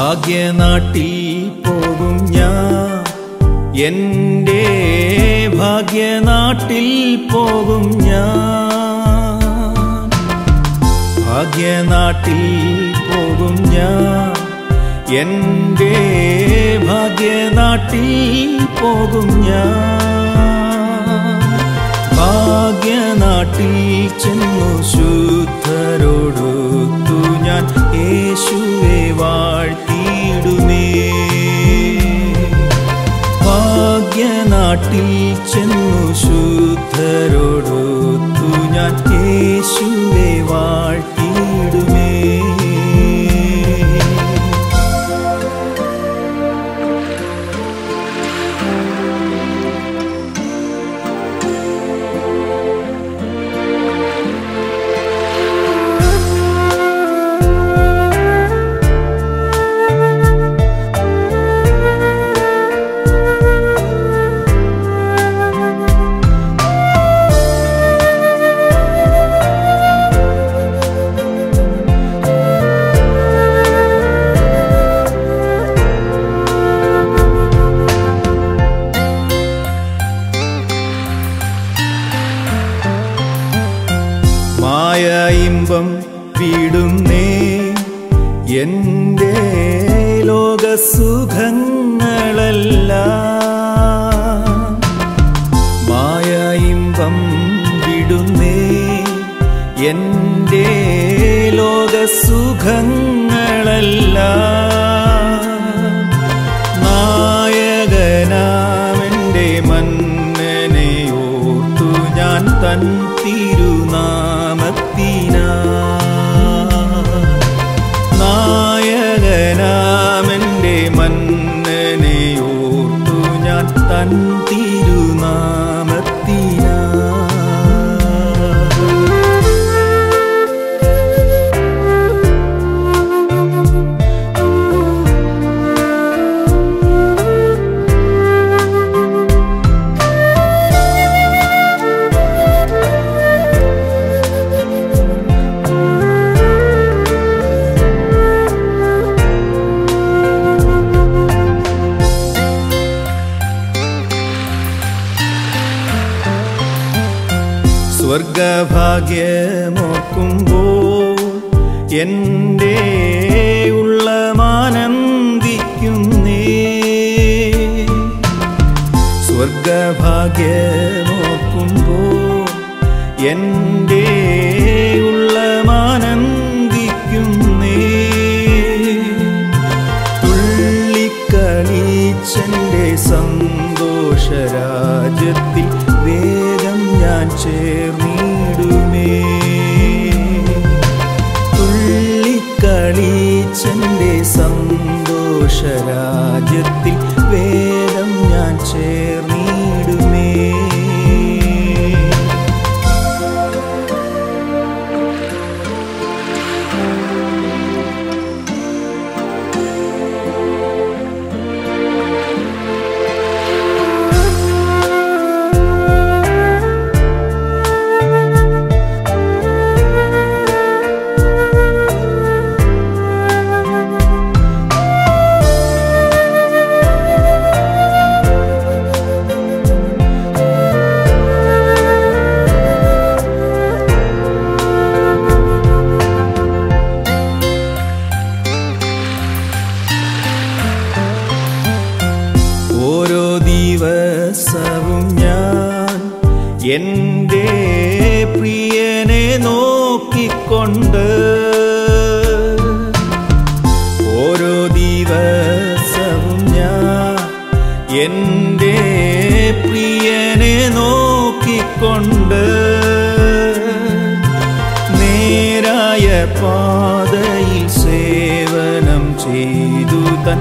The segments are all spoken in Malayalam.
ഭാഗ്യനാട്ടിൽ പോകും ഞാൻ, എൻ്റെ ഭാഗ്യനാട്ടിൽ പോകും ഞാൻ. ഭാഗ്യനാട്ടിൽ പോകും ഞാൻ, എൻ്റെ ഭാഗ്യനാട്ടിൽ പോകും ഞാൻ. ഭാഗ്യനാട്ടിൽ ചെന്നു ശുദ്ധരോടൊത്തു ഞാൻ യേശുവെ വാഴ്ത്തിയിടുമേ. ഭാഗ്യനാട്ടിൽ ചെന്നു ശുദ്ധരോടൊത്തു ഞാൻ യേശുവെ വാഴ്ത്തിയിടുമേ. മായ ഇമ്പം വിടുന്നേ എൻ്റെ ലോകസുഖങ്ങളെല്ലാം. മായ ഇമ്പം വിടുന്നേ എൻ്റെ ലോകസുഖങ്ങളെല്ലാം. നായകനാമെൻ്റെ മന്നനെ ഓർത്തു ഞാൻ തൻ തിരുനാമത്തിനാ. നായകനാമെൻ്റെ മന്നനെ ഓർത്തു ഞാൻ തൻ തിരുനാമത്തിനാ. സ്വർഗഭാഗ്യമോർക്കുമ്പോൾ എൻ്റെ ഉള്ളമാനന്ദിക്കുന്നേ. സ്വർഗഭാഗ്യമോർക്കുമ്പോൾ എൻ്റെ ഉള്ളമാനന്ദിക്കുന്നേ. തുള്ളിക്കളിച്ചെൻ്റെ സന്തോഷരാജ്യത്തിൽ വേഗം ഞാൻ ചേർന്നിടുമേ. തുള്ളിക്കളിച്ചെൻ്റെ സന്തോഷരാജ്യത്തിൽ വേഗം ഞാൻ ചേർന്നിടുമേ. ഓരോ ദിവസവും ഞാൻ എൻ്റെ പ്രിയനെ നോക്കിക്കൊണ്ട്, ഓരോ ദിവസവും ഞാൻ എൻ്റെ പ്രിയനെ നോക്കിക്കൊണ്ട്, നേരായ പാതയിൽ സേവനം ചെയ്തു തൻ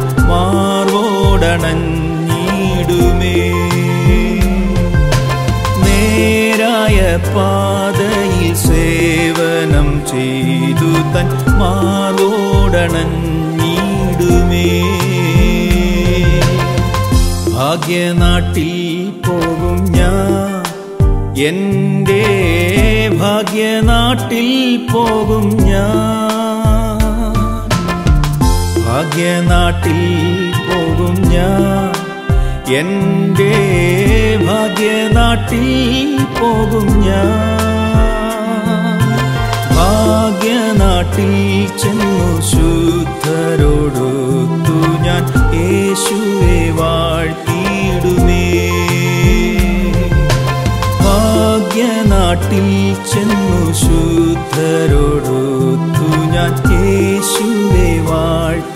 മാർവോടണഞ്ഞിടുമേ. നേരായ പാതയിൽ സേവനം ചെയ്തു തൻ മാർവോടണഞ്ഞിടുമേ. ഭാഗ്യനാട്ടിൽ പോകും ഞാൻ, എൻ്റെ ഭാഗ്യനാട്ടിൽ പോകും ഞാൻ. ഭാഗ്യനാട്ടിൽ പോകും ഞാൻ, എൻ്റെ ഭാഗ്യനാട്ടിൽ പോകും ഞാൻ. ഭാഗ്യനാട്ടിൽ ചെന്നു ശുദ്ധരോടൊത്തു ഞാൻ യേശുവെ വാഴ്ത്തിയിടുമേ. ഭാഗ്യനാട്ടിൽ ചെന്നു ശുദ്ധരോടൊത്തു ഞാൻ യേശുവെ വാഴ്ത്തി